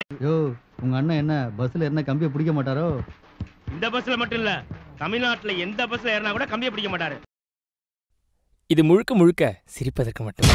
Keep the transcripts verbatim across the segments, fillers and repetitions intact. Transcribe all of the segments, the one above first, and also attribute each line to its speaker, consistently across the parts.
Speaker 1: யோ உங்க அண்ணன் என்ன பஸ்ல என்ன கம்பியை பிடிக்க மாட்டாரோ?
Speaker 2: இந்த பஸ்ல மட்டும் இல்ல, தமிழ்நாட்டுல எந்த பஸ்ல ஏறினா கூட கம்பியை பிடிக்க மாட்டாரு.
Speaker 3: இது முழுக்க முழுக்க சிரிப்பதற்கு மட்டும்.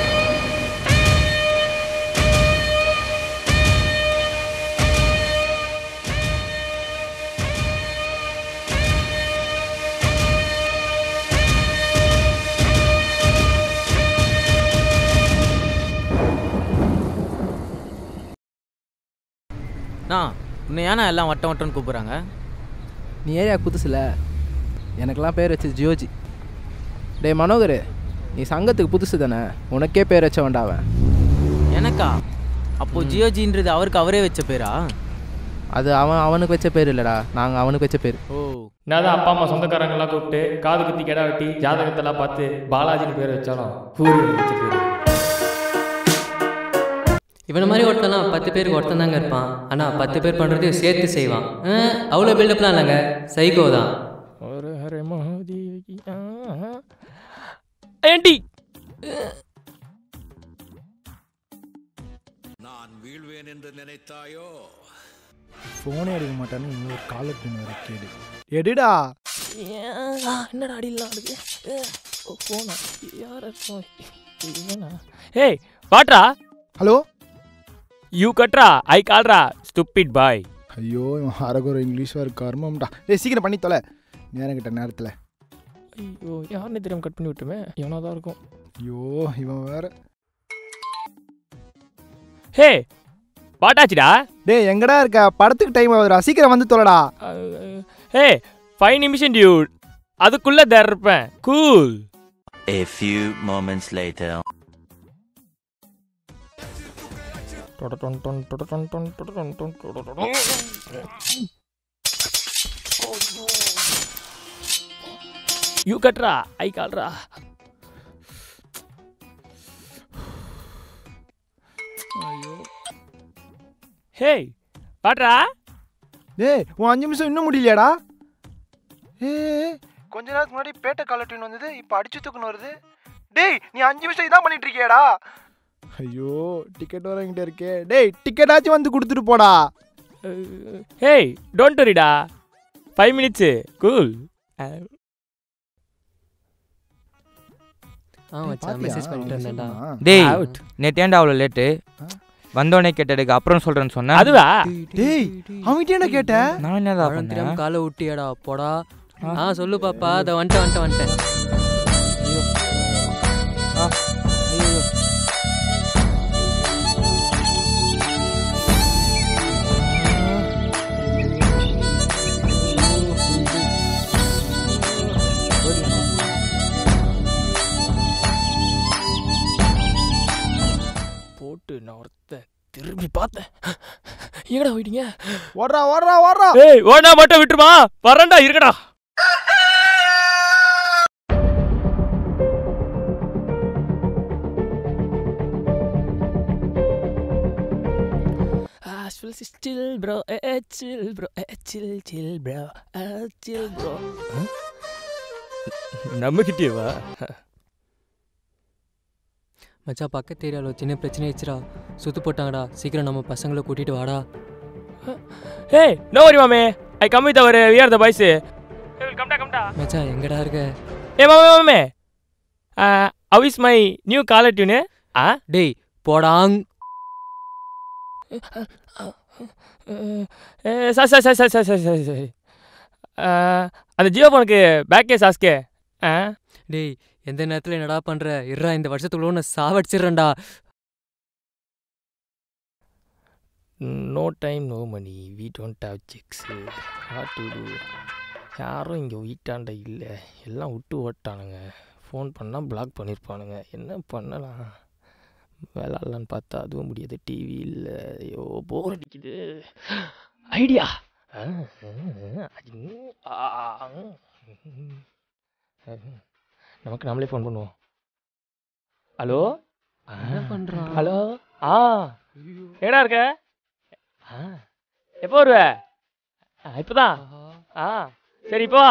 Speaker 4: உன்னை ஏன்னா எல்லாம் வட்டம் வட்டம்னு கூப்பிட்றாங்க?
Speaker 5: நீ ஏரியா புதுசுல, எனக்கெல்லாம் பேர் வச்சது ஜியோஜி. டே மனோகர், நீ சங்கத்துக்கு புதுசு தானே, உனக்கே பேர் வச்ச வேண்டாவன்.
Speaker 4: எனக்கா? அப்போது ஜியோஜின்றது அவருக்கு அவரே வச்ச பேரா?
Speaker 5: அது அவன் அவனுக்கு வச்ச பேர் இல்லைடா, நாங்கள் அவனுக்கு வச்ச பேர்.
Speaker 3: ஓ, நான் தான் அப்பா அம்மா சொந்தக்காரங்கெல்லாம் கூப்பிட்டு காது குத்தி கெடா வெட்டி ஜாதகத்தெல்லாம் பார்த்து பாலாஜின்னு பேர் வச்சாலும் பூரி வச்ச பேர்.
Speaker 6: இவனை மாதிரி ஒருத்தனா பத்து பேருக்கு ஒருத்தன் தாங்க இருப்பான். ஆனால் பத்து பேர் பண்ணுறதையும் சேர்த்து செய்வான். அவ்வளோ பில்டப்லாம் இல்லைங்க, சைகோ தான்.
Speaker 3: ஒரு ஹரே மகாதேவி ஏண்டி
Speaker 7: நான் வீழ்வேன் என்று நினைத்தாயோ?
Speaker 8: ஃபோனே எடுக்க மாட்டான்னு இன்னொரு காலர் பின் வர கேடு. எடுடா.
Speaker 3: என்னடா அடிலாம் இருக்கு போனா யார ஏய் வாட்ரா.
Speaker 8: ஹலோ,
Speaker 3: யூ கட்ரா ஐ கால்ரா ஸ்டூபிட் பாய்.
Speaker 8: ஐயோ இவன் அரகுற இங்கிலீஷ் வேறு கர்மம்டா. டேய் சீக்கிரம் பண்ணி தொலை, நேரம் கிட்ட நேரத்தில்.
Speaker 3: ஐயோ யாருன்னு தெரியாமல் கட் பண்ணி விட்டுமே, எவனா தான் இருக்கும்.
Speaker 8: ஐயோ இவன் வேற.
Speaker 3: ஹே பாட்டாச்சுடா.
Speaker 8: டேய் எங்கடா இருக்க? படத்துக்கு டைம் ஆகுதுடா, சீக்கிரம் வந்து தொலைடா.
Speaker 3: ஹே ஃபைவ் நிமிஷம் டியூட், அதுக்குள்ள தர இருப்பேன். Cool.
Speaker 9: A few moments later.
Speaker 3: You கட்ரா ஐ கால்ரா.
Speaker 8: ஐயோ
Speaker 3: ஹே பாட்ரா.
Speaker 8: டேய் உன் அஞ்சு நிமிஷம் இன்னும் முடியலையாடா? ஏ கொஞ்ச நேரத்துக்கு முன்னாடி பேட்டை காலட்டின்னு வந்தது, இப்போ அடிச்சு தூக்குன்னு வருது. டேய் நீ அஞ்சு நிமிஷம் இதான் பண்ணிட்டு இருக்கியாடா? ஐயோ டிக்கெட் வரங்கிட்ட இருக்கே. டேய் டிக்கெட்டாச்சும் வந்து கொடுத்துட்டு போடா.
Speaker 3: ஹேய் டோன்ட் வரிடா, ஃபைவ் மினிட்ஸு கூல்.
Speaker 6: ஆ மச்சான் மெசேஜ் பண்ணிட்டு இருந்தேன்டா.
Speaker 4: டேய் நேத்து ஏன்டா அவ்வளோ லேட்டு? வந்தோடனே கேட்டதுக்கு அப்புறம் சொல்கிறேன்னு சொன்னேன்.
Speaker 3: அதுவா?
Speaker 8: டேய் அவன்கிட்ட என்ன கேட்ட?
Speaker 4: நான் என்னதான்
Speaker 6: பழம்
Speaker 4: பண்ணேன்?
Speaker 6: தெரியாம காலை ஊட்டியாடா போடா. ஆ சொல்லு பாப்பா, அதை வந்துட்டேன் வந்துட்டேன் வந்துட்டேன்.
Speaker 3: போட்டு நான் ஒருத்த திரும்பி பார்த்தேன். எங்கடா போயிட்டீங்க?
Speaker 8: ஓடுறா ஓடுறா ஓடுறா.
Speaker 3: ஏய் ஓடா மட்டும் விட்டுருமா, வரண்டா இருக்கடா. Chill bro, eh chill bro, eh chill chill bro, eh chill bro. நம்ம கிட்டே வா
Speaker 6: மச்சான். பக்கத்து ஏரியாவில் சின்ன பிரச்சனை ஆயிடுச்சுடா, சுத்து போட்டாங்கடா. சீக்கிரம் நம்ம பசங்களை கூட்டிட்டு வாடா.
Speaker 3: ஹே நோ வரி மாமே, I come with our we are the boys. Hey கம்டா கம்டா
Speaker 6: மச்சான் எங்கடா இருக்க?
Speaker 3: ஏ மாமே மாமே how is my new caller tune? ஆ
Speaker 6: டேய் போடாங்.
Speaker 3: Sir sir sir sir sir sir sir அந்த ஜியோ ஃபோனுக்கு பேக்கே சாஸ்கே. ஆ
Speaker 6: டேய் எந்த நேரத்தில் என்னடா பண்ணுற? இருறா இந்த வருஷத்துக்குள்ள ஒன்று சாவடிச்சிடுறேன்டா.
Speaker 3: No time no money, we don't have sex, what to do. யாரும் இங்கே வீட்டாண்ட இல்லை, எல்லாம் விட்டு ஓட்டானுங்க. ஃபோன் பண்ணால் பிளாக் பண்ணியிருப்பானுங்க. என்ன பண்ணலாம்? விளாட்லான்னு பார்த்தா அதுவும் முடியாது, டிவி இல்லை. ஐயோ போர் அடிக்குது. ஐடியா, நமக்கு நம்மளே ஃபோன் பண்ணுவோம். ஹலோ
Speaker 6: என்ன பண்ணுறான்?
Speaker 3: ஹலோ ஆ எங்கடா இருக்க? ஆ எப்போ வருவ? இப்போதான். ஆ சரி இப்போ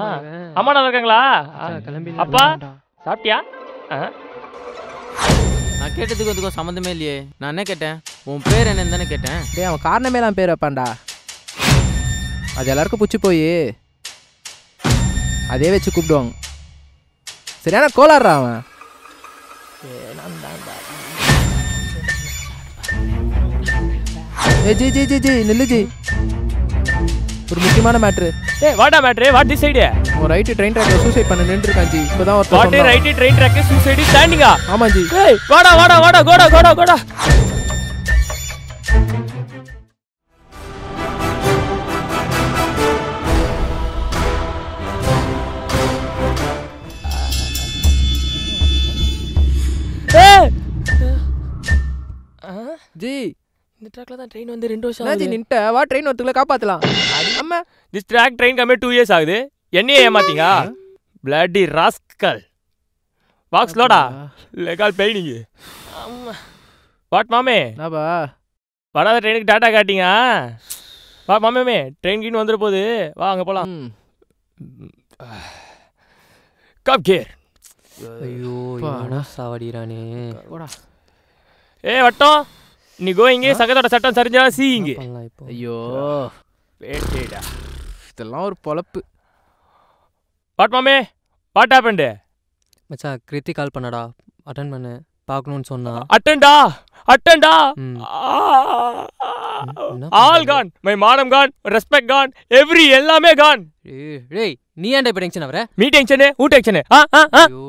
Speaker 3: அம்மா நல்லா இருக்காங்களா?
Speaker 6: கிளம்பி
Speaker 3: அப்பா சாப்பிட்டியா? ஆ
Speaker 10: நான் கேட்டதுக்கு அதுக்கும் சம்மந்தமே இல்லையே. நான் என்ன கேட்டேன்? உன் பேர் என்னன்னு தானே கேட்டேன்.
Speaker 5: டேய் அவன் காரணமே எல்லாம் பேர் வைப்பான்டா. அது எல்லாருக்கும் பிடிச்சி போய் அதே வச்சு கூப்பிடுவாங்க. சரியான கோளாடுறா அவன். ஏ ஜி ஜி ஜி ஜி நில்லு ஜி. ஒரு முக்கியமான மேட்ரு.
Speaker 3: ஏய் வாடா மேட்ரு வாட் திஸ் ஐடியா.
Speaker 5: ஒரு ரைட் ட்ரெயின் ட்ராக்ல சூசைட் பண்ண நின்னு இருக்கான் ஜி. இப்போதான் ஒரு
Speaker 3: வாட் ரைட் ட்ரெயின் ட்ராக்ல சூசைட் ஸ்டாண்டிங்கா?
Speaker 5: ஆமா ஜி.
Speaker 3: ஏய் வாடா வாடா வாடா கோடா கோடா கோடா. ஏய்
Speaker 5: ஜி
Speaker 3: இந்த ட்ராக்ல தான் ட்ரெயின் வந்து ரெண்டு வருஷம்
Speaker 5: ஆகுது. ஜி நின்ட்ட வா ட்ரெயின் வரதுக்குள்ள காப்பாத்தலாம். அம்மா
Speaker 3: this track train came two years ஆகுது. என்னையே ஏமாத்தீங்க பிளட்டி ராஸ்கல். வாக் ஸ்லோடா லெகால் பெயினிங். அம்மா வாட் மாமே
Speaker 5: நாபா
Speaker 3: வராத ட்ரெயினுக்கு டாடா காட்டிங்க. வா மாமே ட்ரெயின் கீன் வந்துட போகுது. வா அங்கே போகலாம். கப் கேர்.
Speaker 6: ஐயோ என்ன சாவடிறானே.
Speaker 3: ஏ வட்டம் நீ கோயிங்க சங்கத்தோட சட்டம் சரிஞ்சா சீங்க.
Speaker 5: ஐயோ
Speaker 3: வேட்டேடா
Speaker 5: இதெல்லாம் ஒரு பொழப்பு.
Speaker 3: வாட் மாமே வாட் ஹேப்பன்ட்?
Speaker 6: மச்சான் கிருத்தி கால் பண்ணடா அட்டன் பண்ணு பார்க்கணும்னு சொன்னா.
Speaker 3: அட்டெண்டா அட்டெண்டா ஆல் கான். மை மானம் கான், ரெஸ்பெக்ட் கான், எவ்ரி எல்லாமே கான்.
Speaker 6: ஏய் நீ ஏன்டா இப்ப டென்ஷன் ஆவற?
Speaker 3: மீ டென்ஷன் ஊ டென்ஷன். ஆ ஆ ஆ
Speaker 6: ஐயோ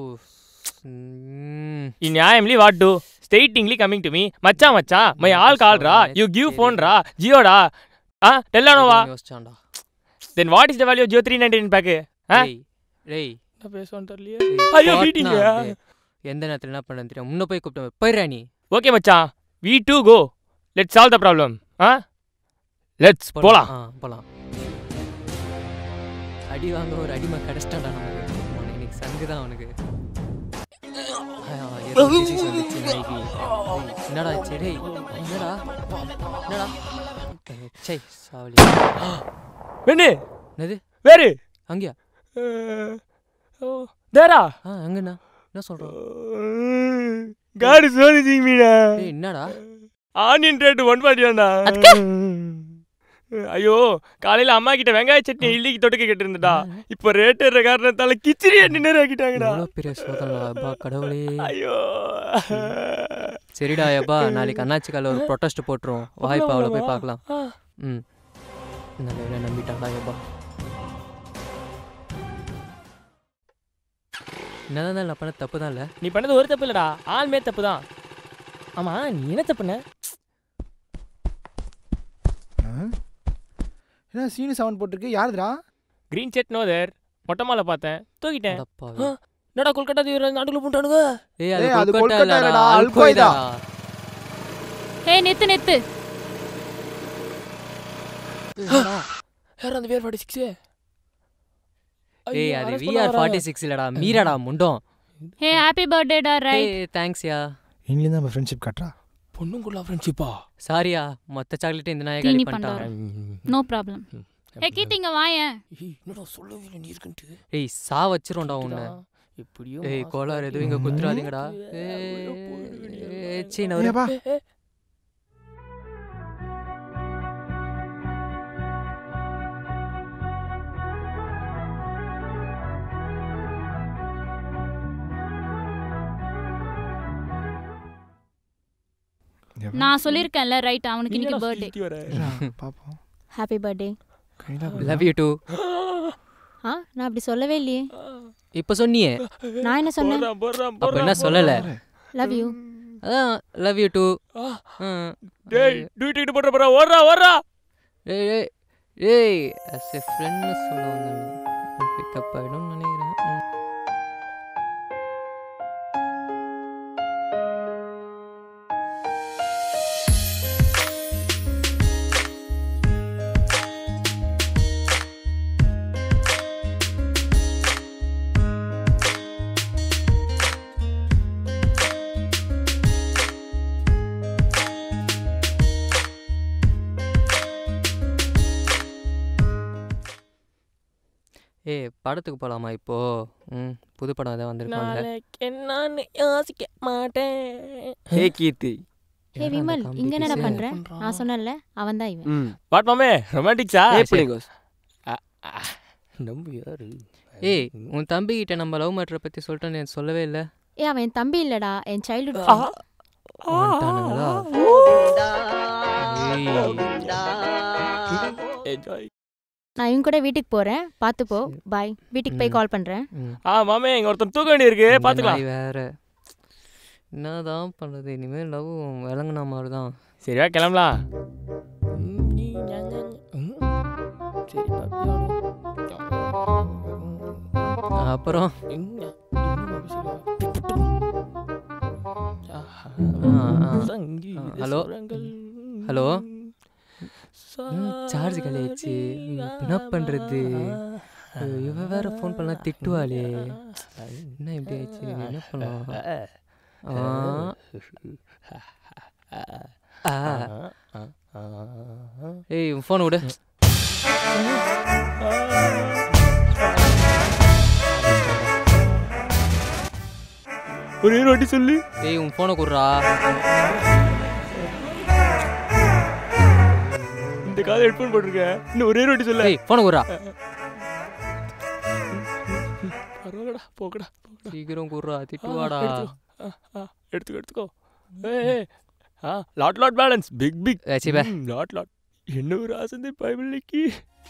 Speaker 3: இன் நியாயம்லி வாட் டு ஸ்டேட்டிங்லி கமிங் டு மீ. மச்சான் மச்சான் மை ஆல் கால்ரா யூ கிவ் ஃபோன்ரா ஜியோடா. ஆ டெல்லானோவா.
Speaker 6: யோசிச்சான்டா.
Speaker 3: Then what is the value of Jio three ninety nine pack? ஆ
Speaker 6: டேய் டேய்
Speaker 3: நான் பேசவும் தெரியலையே. ஐயோ மீட்டிங்.
Speaker 6: எந்த நேரத்துல என்ன பண்ண தெரியும். முன்ன போய் கூப்பிட்டு போயிரா நீ.
Speaker 3: ஓகே மச்சான் we two go let's solve the problem. Ah let's போலாம்.
Speaker 6: ஆ போலாம். அடி வாங்க ஒரு அடிமை கிடைச்சிட்டான்டா நமக்கு. இன்னைக்கு சங்கு தான் அவனுக்கு. என்னடா செடே என்னடா என்னடா சை சாவலி.
Speaker 3: வெண்ணு
Speaker 6: என்னது
Speaker 3: வேறு
Speaker 6: அங்கயா?
Speaker 3: ஓ தேரா.
Speaker 6: ஆ அங்கண்ணா என்ன சொல்கிறோம்?
Speaker 3: காடு சோதிச்சிங்க மீனா.
Speaker 6: ஏய் என்னடா
Speaker 3: ஆனியன் ரேட்டு ஒன் பாட்டியாண்டா. ஐயோ காலையில் அம்மா கிட்ட வெங்காய சட்னி இட்லிக்கு தொட்டுக்க கேட்டிருந்தா. இப்போ ரேட் ஏற காரணத்தால கிச்சடி டின்னர் ஆக்கிட்டாங்கடா.
Speaker 6: பெரிய சோதனை கடவுளே.
Speaker 3: ஐயோ
Speaker 6: சரிடா எப்பா நாளைக்கு அண்ணாச்சி கால ஒரு ப்ரொட்டஸ்ட் போட்டுரும். வாய்ப்பா அவளை போய் பார்க்கலாம். ம் நல்ல நம்பிட்டாண்டா எப்பா. என்னதான் நான் பண்ண தப்பு தான் இல்லை.
Speaker 3: நீ பண்ணது ஒரு தப்பு இல்லடா ஆள்மே தப்பு தான். ஆமா நீ என்ன தப்புன?
Speaker 8: என்ன சீனு சவுண்ட் போட்டுருக்கு யாருடா?
Speaker 3: கிரீன் செட் நோதர் மொட்டை மாலை பார்த்தேன் தூக்கிட்டேன். என்னடா கொல்கட்டா தீவிர நடுவுல போட்டானுங்க.
Speaker 6: ஏய் அது கொல்கட்டா இல்லடா அல்கோய்தா.
Speaker 11: ஏய் நித்து நித்து.
Speaker 3: யார் அந்த விஆர் ஃபார்ட்டி சிக்ஸ்?
Speaker 6: ஏய் அது விஆர் ஃபார்ட்டி சிக்ஸ் இல்லடா மீராடா முண்டோம்.
Speaker 11: ஹே ஹேப்பி பர்த்டே டா ரைட்.
Speaker 6: ஏய் தேங்க்ஸ் யா.
Speaker 8: இன்னில நம்ம ஃப்ரெண்ட்ஷிப் காட்றா.
Speaker 3: பொண்ணுங்குள்ள ஃப்ரெண்ட்ஷிப்பா?
Speaker 6: சாரியா மொத்த சாக்லேட் இந்த நாயை காலி பண்ணிட்டான்.
Speaker 11: No problem. ஏ கீத்திங்க வாயேன்.
Speaker 3: ஏய் என்னடா சொல்லவே நீ இருக்கன்ட்டு.
Speaker 6: ஏய் சா வச்சிரோண்டா உன்னை.
Speaker 3: இப்படியோ
Speaker 6: ஏய் கோலார் எதுவும் இங்க குத்துறாதீங்கடா. ஏய் சீ நான்
Speaker 8: ஏப்பா
Speaker 11: நான் சொல்லிருக்கேன்ல ரைட் அவனுக்கு இன்னைக்கு பர்த்டே.
Speaker 8: பாப்போம்.
Speaker 11: Happy birthday.
Speaker 6: Love you too.
Speaker 11: ஆ நான் அப்படி சொல்லவே இல்லையே.
Speaker 6: இப்போ சொன்னியே.
Speaker 11: நான் என்ன சொன்னேன்?
Speaker 6: அப்ப என்ன சொல்லல?
Speaker 11: Love you.
Speaker 6: அதான் லவ் யூ டு.
Speaker 3: டேய் ட்வீட் ட்வீட் போட்ற போறா ஓடுறா ஓடுறா.
Speaker 6: ஏய் ஏய் ஏய் as a friend சொல்லுவாங்க. பிக் அப் ஆயிடும் நினைக்கிறேன். ஏய் படத்துக்கு போகலாமா இப்போ? ம் புது படம் ஏதாவது வந்திருக்காங்க.
Speaker 3: நாளைக்கு என்னன்னு யோசிக்க மாட்டேன்.
Speaker 4: ஹே கீர்த்தி.
Speaker 11: ஹே விமல், இங்க என்னடா பண்ற? நான் சொன்னேன்ல, அவன் தான் இவன்.
Speaker 3: ம் வாட் மாமே ரொமான்டிக்ஸா?
Speaker 5: ஏ புலிகோஸ்.
Speaker 3: நம்பு யாரு?
Speaker 6: ஏய் உன் தம்பி கிட்ட நம்ம லவ் மேட்டரை பற்றி சொல்லிட்டேன்னு எனக்கு சொல்லவே இல்லை.
Speaker 11: ஏ அவன் என் தம்பி இல்லடா, என் சைல்ட்ஹுட் ஃப்ரெண்ட்.
Speaker 6: வந்துட்டானுங்களா?
Speaker 3: என்ஜாய்.
Speaker 11: நான் இவங்க கூட வீட்டுக்கு போறேன், பார்த்து போ. பாய். வீட்டுக்கு போய் கால் பண்றேன்.
Speaker 3: ஆ மாமே இங்க ஒருத்தன் தூக்க வேண்டியிருக்கு, பாத்துக்கலாம்.
Speaker 6: வேற என்னதான் பண்ணுறது, இனிமேல் லவ் விளங்குன மாதிரி தான்.
Speaker 3: சரியா கிளம்பலாம்.
Speaker 6: அப்புறம் ஹலோ ஹலோ சார்ஜ் கலையாச்சு, என்ன பண்ணுறது? இவ வேற ஃபோன் பண்ணா திட்டுவாளே, என்ன இப்படி ஆயிடுச்சு? என்ன பண்ணலாம்? ஏய் உன் ஃபோனை விடு.
Speaker 3: ஒரே வாட்டி சொல்லு.
Speaker 6: ஏய் உன் ஃபோனை குடுறா.
Speaker 3: இந்த காது ஹெட்ஃபோன் போட்டுருக்க, இன்னும் ஒரே வாட்டி சொல்லு.
Speaker 6: ஏய் ஃபோனை குடுறா.
Speaker 3: பரவாயில்லடா, போகடா
Speaker 6: சீக்கிரம் குடுறா, திட்டுவாடா.
Speaker 3: எடுத்துக்கோ எடுத்துக்கோ. ஏய் ஆ lot lot balance pick pick
Speaker 6: ஏச்சி பே
Speaker 3: லாட் லாட். என்ன ஒரு ஆசை பைபிளுக்கு.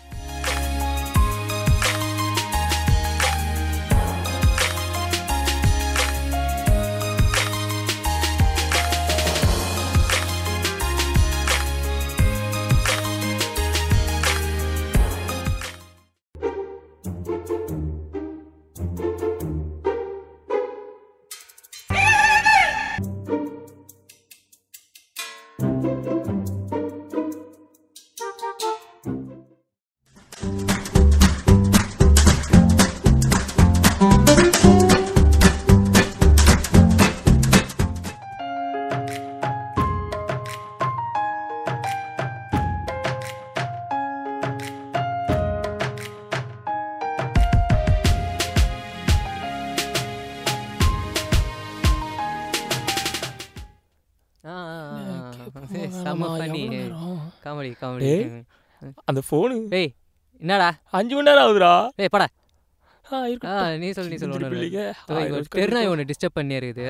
Speaker 6: Comedy comedy.
Speaker 3: அந்த ஃபோனு
Speaker 6: ஏய் என்னடா
Speaker 3: அஞ்சு மணி நேரம் ஆகுதுடா.
Speaker 6: ஏய் படா.
Speaker 3: ஆ
Speaker 6: நீ சொல்லு நீ சொல்லு. தெருநாய் ஒன்று டிஸ்டர்ப் பண்ணி இருக்குது.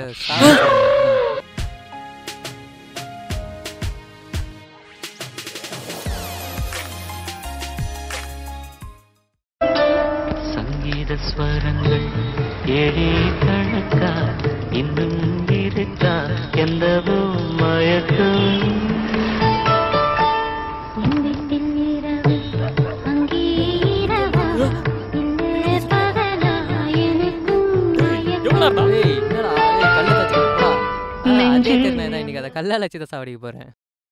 Speaker 12: சங்கீத ஸ்வரங்கள் ஏழே கணக்கா இன்னும் இருக்கா எந்தவோ மயக்கம்.
Speaker 6: இன்னைக்கு அதை கல்லால் வச்சு தான் சாவடிக்க போறேன்.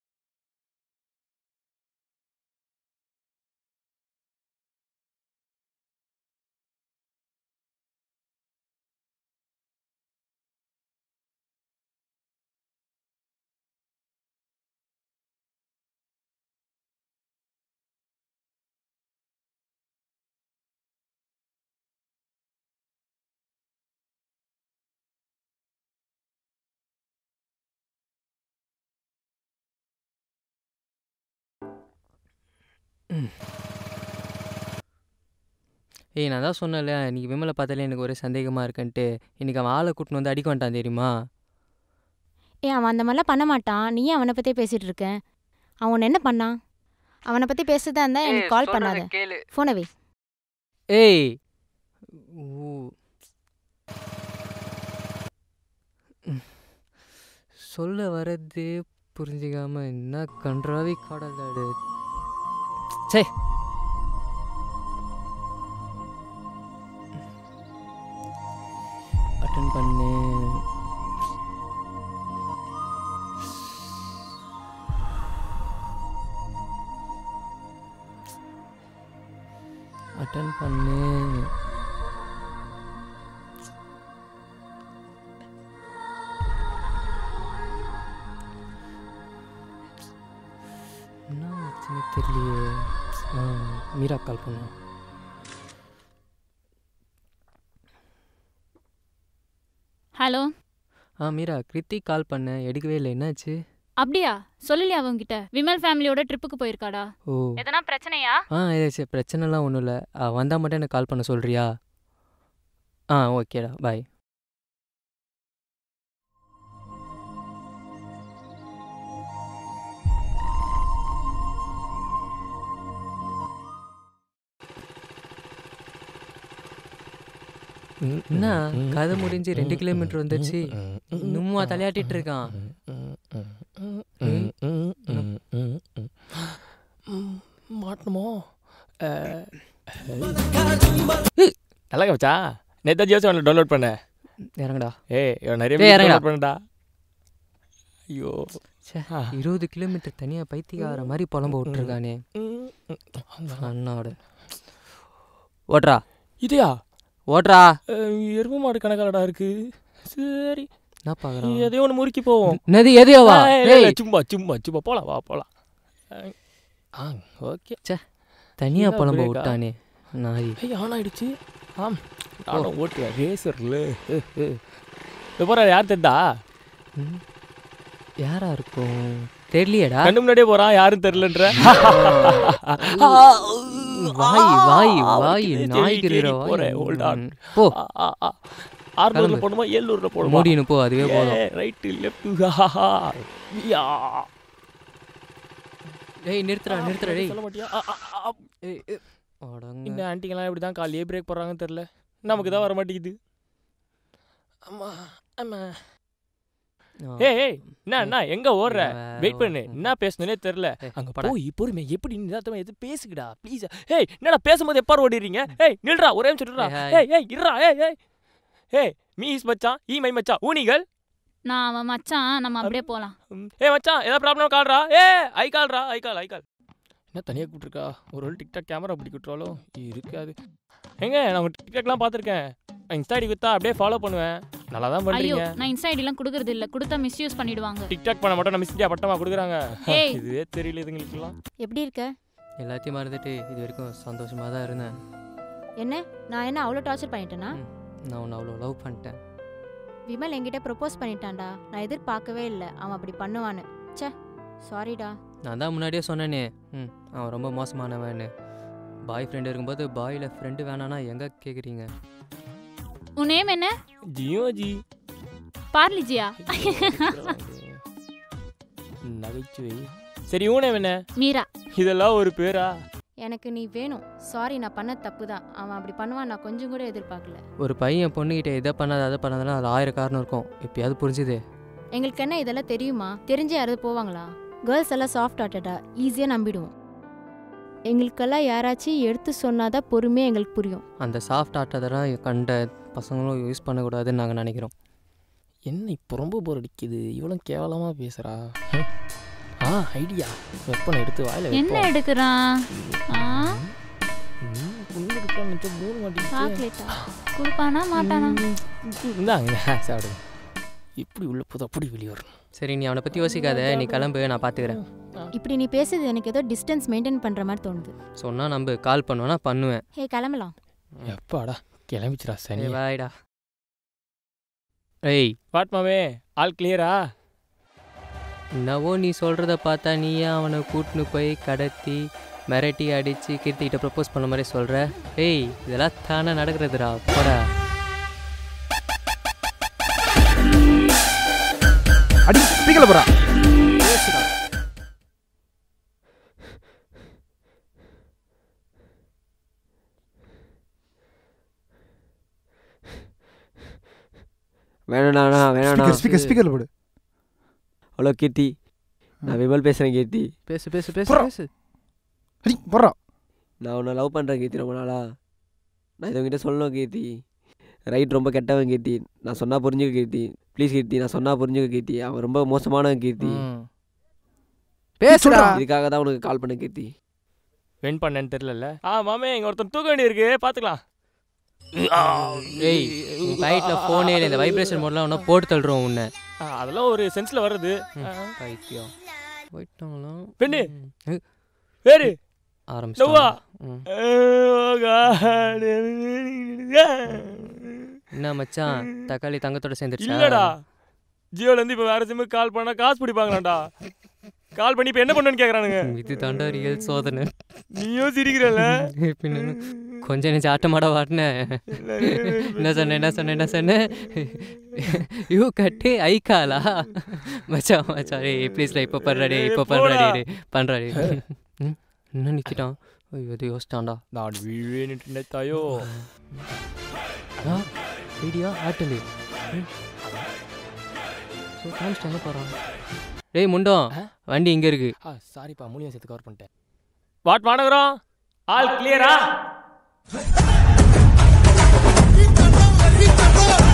Speaker 6: ஏய் நான் தான் சொன்னேன்ல, இன்றைக்கி விமலை பார்த்தாலே எனக்கு ஒரே சந்தேகமாக இருக்குன்ட்டு. இன்றைக்கி அவன் ஆளை கூட்டின்னு வந்து அடிக்க வேண்டான் தெரியுமா?
Speaker 11: ஏ அவன் அந்த மாதிரிலாம் பண்ண மாட்டான். நீயே அவனை பற்றியே பேசிகிட்டு இருக்க. அவன் என்ன பண்ணான்? அவனை பற்றி பேசுதான் இருந்தா எனக்கு கால் பண்ணாத. ஃபோனை வை.
Speaker 6: ஏய் சொல்ல வரது புரிஞ்சிக்காம என்ன கன்றாவி காடலாடு. சே அட்டன் பண்ணு. அட்டன் பண்ணு. என்ன ஆச்சுன்னு தெரியலையே. மீரா கால் பண்ண.
Speaker 13: ஹலோ.
Speaker 6: ஆ மீரா, கிருத்திக் கால் பண்ண எடுக்கவே இல்லை, என்னாச்சு?
Speaker 13: அப்படியா? சொல்லலையா அவங்ககிட்ட? விமல் ஃபேமிலியோட ட்ரிப்புக்கு போயிருக்காடா.
Speaker 6: ஓ.
Speaker 13: எதனா பிரச்சனையா?
Speaker 6: ஆ சரி, பிரச்சனைலாம் ஒன்றும் இல்லை. வந்தால் மட்டும் எனக்கு கால் பண்ண சொல்கிறியா? ஆ ஓகேடா, பாய். என்ன கதை முடிஞ்சு ரெண்டு கிலோமீட்டர் வந்துருச்சு, இன்னுமா தலையாட்டிட்டு இருக்கான்?
Speaker 3: மாட்டணுமோ? நல்லா வச்சா நேத்தா ஜியோ செவனில் டவுன்லோட் பண்ண.
Speaker 6: இறங்கடா.
Speaker 3: ஏய் நிறைய டவுன்லோட் பண்ணடா. ஐயோ
Speaker 6: இருபது கிலோமீட்டர் தனியாக பைத்தியக்கார மாதிரி புலம்ப விட்டுருக்கானே அண்ணாவோட. ஓட்றா.
Speaker 3: இதையா
Speaker 6: ஓட்றா.
Speaker 3: எருமை மாடு கணக்காடா இருக்கு. சரி
Speaker 6: என்ன பார்க்குறேன்,
Speaker 3: எதையோ ஒன்று முறுக்கி போவோம்.
Speaker 6: நதி எதையோவா?
Speaker 3: சும்மா சும்மா சும்மா போலாம், வா போலாம். ஆ ஓகே.
Speaker 6: சே தனியாக புலம்ப விட்டானே நாய்.
Speaker 3: ஏய் ஆன் ஆயிடுச்சு. ஆம் நானும் ஓட்டுவேன் ரேசர்ல. போகிற யார் தெரிந்தா?
Speaker 6: யாரா இருக்கும் தெரியலையேடா.
Speaker 3: கண்ணு முன்னாடியே போகிறான், யாரும் தெரிலன்ற.
Speaker 6: வாய் வாய் வாய் நாய்க்கு
Speaker 3: போகிறேன். Hold on.
Speaker 6: போ.
Speaker 3: ஆறுநூறுல போடணுமா ஏழுநூறுல போடணுமா?
Speaker 6: மூடினு போ, அதுவே போதும்.
Speaker 3: Right left.
Speaker 6: டேய் நிறுத்துறா நிறுத்துறா டேய்.
Speaker 3: சொல்ல மாட்டியா? இந்த ஆண்டிங்கெல்லாம் எப்படி தான் காலையே பிரேக் போடுறாங்கன்னு தெரில, நமக்கு தான் வர மாட்டேங்குது. அம்மா அம்மா. ஏய் ஏய் என்ன என்ன எங்கே ஓடுற? வெயிட் பண்ணு, என்ன பேசணுன்னே தெரில. அங்கே போய் பொறுமை எப்படி நிதாத்தமாக எது பேசுகிடா ப்ளீஸ். ஏய் என்னடா பேசும்போது எப்பாரு ஓடிடுறீங்க? ஏய் நில்றா, ஒரே நிமிஷம் நில்றா. ஏய் ஏய் இருறா. ஏய் ஏய் ஏய் மீஸ் மச்சான், ஈ மை மச்சான், ஊனிகள்.
Speaker 13: நான் அவன் மச்சான், நம்ம அப்படியே போகலாம்.
Speaker 3: ஏ மச்சான் ஏதாவது ப்ராப்ளம் கால்றா. ஏ ஐ கால்றா, ஐ கால் ஐ கால். என்ன தனியாக கூப்பிட்ருக்கா? ஒரு வேளை டிக்டாக் கேமரா அப்படி கூட்டுறாலும் இருக்காது. எங்க நான் உங்கள் டிக்டாக்லாம் பார்த்துருக்கேன். இன்ஸ்டா ஐடி கொடுத்தா அப்படியே ஃபாலோ பண்ணுவேன். நல்லா தான் பண்ணுறீங்க.
Speaker 13: நான் இன்ஸ்டா ஐடிலாம் கொடுக்கறது இல்லை, கொடுத்தா மிஸ்யூஸ் பண்ணிடுவாங்க.
Speaker 3: டிக்டாக் பண்ண மட்டும் நான் மிஸ்டியா பட்டமா கொடுக்குறாங்க.
Speaker 13: ஏய்
Speaker 3: இதுவே தெரியல இதுங்களுக்குலாம்.
Speaker 11: எப்படி இருக்க?
Speaker 6: எல்லாத்தையும் மறந்துட்டு இது வரைக்கும் சந்தோஷமாக தான் இருந்தேன்.
Speaker 11: என்ன நான் என்ன அவ்வளோ டார்ச்சர் பண்ணிட்டேனா?
Speaker 6: நான் உன்னை அவ்வளோ லவ் பண்ணிட்டேன்.
Speaker 11: விமல் என்கிட்ட ப்ரப்போஸ் பண்ணிட்டான்டா. நான் எதிர்பார்க்கவே இல்லை அவன் அப்படி பண்ணுவான்னு. சே சாரிடா.
Speaker 6: நான் தான் முன்னாடியே சொன்னேனே, ம் அவன் ரொம்ப மோசமானவன்னு. பாய் ஃப்ரெண்டு இருக்கும்போது பாயில் ஃப்ரெண்டு வேணான்னா எங்கே கேட்குறீங்க?
Speaker 13: உன் நேம் என்ன?
Speaker 3: ஜியோஜி.
Speaker 13: பார்லிஜியா?
Speaker 3: நகைச்சுவை. சரி உன் நேம் என்ன?
Speaker 13: மீரா.
Speaker 3: இதெல்லாம் ஒரு பேரா?
Speaker 11: எனக்கு நீ வேணும். சாரி நான் பண்ண தப்பு தான். அவன் அப்படி பண்ணுவான் நான் கொஞ்சம் கூட எதிர்பார்க்கல.
Speaker 6: ஒரு பையன் பொண்ணுகிட்ட இதை பண்ணாத அதை பண்ணாதான் அதில் ஆயிரம் காரணம் இருக்கும். எப்பயாவது புரிஞ்சுது.
Speaker 11: எங்களுக்கு என்ன இதெல்லாம் தெரியுமா? தெரிஞ்சு யாராவது போவாங்களா? கேர்ள்ஸ் எல்லாம் சாஃப்ட் ஹார்ட்டடா, ஈஸியாக நம்பிடுவோம். எங்களுக்கெல்லாம் யாராச்சும் எடுத்து சொன்னாதான் பொறுமையாக எங்களுக்கு புரியும்.
Speaker 6: அந்த சாஃப்ட் ஹார்ட்டதெல்லாம் கண்ட பசங்களும் யூஸ் பண்ணக்கூடாதுன்னு நாங்கள் நினைக்கிறோம்.
Speaker 3: என்ன இப்போ ரொம்ப போர் அடிக்குது, இவ்வளோ கேவலமாக பேசுகிறா. ஆ ஐடியா, வெப்பனை எடுத்து வாயில
Speaker 13: என்ன எடுக்கிறான்?
Speaker 3: சாக்லேட்டா
Speaker 13: கொடுப்பானா மாட்டானா?
Speaker 3: இந்தாங்க சாப்பிடுங்க. இப்படி உள்ள போது அப்படி வெளியே வரணும்.
Speaker 6: சரி நீ அவனை பற்றி யோசிக்காத, நீ கிளம்பு, நான் பார்த்துக்கிறேன்.
Speaker 11: இப்படி நீ பேசுறது எனக்கு ஏதோ டிஸ்டன்ஸ் மெயின்டைன் பண்ணுற மாதிரி தோணுது.
Speaker 6: சொன்னால் நம்ப கால் பண்ணுவேன்னா பண்ணுவேன்.
Speaker 11: ஹே கிளம்பலாம்.
Speaker 3: எப்பாடா கிளம்பிச்சிடா சனி.
Speaker 6: வாய்டா. ஏய்
Speaker 3: வாட்மாவே ஆல் கிளியரா?
Speaker 6: என்னவோ நீ சொல்கிறத பார்த்தா நீயே அவனை கூட்டின்னு போய் கடத்தி மிரட்டி அடித்து கீர்த்திக்கிட்ட ப்ரப்போஸ் பண்ண மாதிரி சொல்கிற. ஏய் இதெல்லாம் தானே நடக்கிறதுடா. போடா
Speaker 8: அடி ஸ்பீக்கர்ல போறா.
Speaker 14: வேணாண்ணா வேணாண்ணா.
Speaker 8: ஸ்பீக்கர் ஸ்பீக்கர்ல போடு.
Speaker 14: ஹலோ கீர்த்தி, நான் விமல் பேசுகிறேன் கீர்த்தி.
Speaker 5: பேசு பேசு பேசு பேசு.
Speaker 8: அடி போறா.
Speaker 14: நான் உன்னை லவ் பண்ணுறேன் கீர்த்தி ரொம்ப நாளா. நான் இதை உங்ககிட்ட சொல்லணும் கீர்த்தி. ரைட் ரொம்ப கெட்டவன் கீர்த்தி, நான் சொன்னால் புரிஞ்சுக்க கீர்த்தி. ப்ளீஸ் கீர்த்தி, நான் சொன்னால் புரிஞ்சுக்க கீர்த்தி. அவன் ரொம்ப மோசமானவன் கீர்த்தி.
Speaker 5: பேசுடா.
Speaker 14: இதுக்காக தான் உனக்கு கால் பண்ண கீர்த்தி.
Speaker 3: வென் பண்ணேன்னு தெரியல. ஆ மாமே இங்கே ஒருத்தன் தூக்க வேண்டியிருக்கு, பார்த்துக்கலாம்.
Speaker 6: ஏய் லைட்டில் ஃபோனே இல்லை, இந்த வைப்ரேஷன் மோட்லாம் ஒன்றா போட்டு தள்ளுறோம் உன்னை.
Speaker 3: அதெல்லாம் ஒரு சென்ஸில் வருது.
Speaker 6: பைத்தியம் போயிட்டாங்களா
Speaker 3: பெண்ணு வேறு
Speaker 6: ஆரம்பிச்சு. என்ன மச்சான் தக்காளி தங்கத்தோட சேர்ந்துருச்சா?
Speaker 3: இல்லடா, ஜியோலேருந்து இப்போ வேற சிம்முக்கு கால் பண்ணா காசு பிடிப்பாங்களாண்டா. கால் பண்ணி இப்போ என்ன பண்ணுன்னு கேட்குறானுங்க.
Speaker 6: இது தாண்டா ரியல் சோதனை.
Speaker 3: நீயும் சிரிக்கிறல்ல?
Speaker 6: பின்ன கொஞ்சம் நெஞ்சு ஆட்டமாட வாட்டின. என்ன சொன்ன என்ன சொன்ன என்ன சொன்ன யூ கட்டு ஐ காலா மச்சான் மச்சான் டே ப்ளீஸ்டா இப்போ பண்ணுறாடே இப்போ பண்ணுறாடே பண்ணுறாடே. என்ன நிற்கிட்டான்? ஐயோ இது யோசிச்சான்டா.
Speaker 3: நான் வீழ்வேன் நினைத்தாயோ.
Speaker 6: ஆ வீடியோ ஆட்டலு ஸோ காமிச்சிட்டு எங்கே போகிறான்? டேய் முண்டம், வண்டி இங்கே இருக்கு.
Speaker 3: ஆ சாரிப்பா, மூலியம் சேர்த்து கவர் பண்ணிட்டேன். வாட் மாநகரம் ஆல் கிளியரா?